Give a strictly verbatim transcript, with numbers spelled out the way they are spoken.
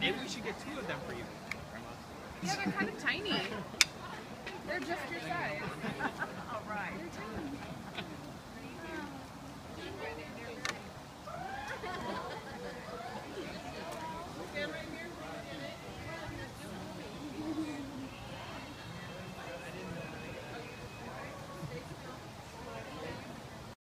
Maybe we should get two of them for you, Grandma. Yeah, they're kind of tiny. They're just your size. All right. They're tiny.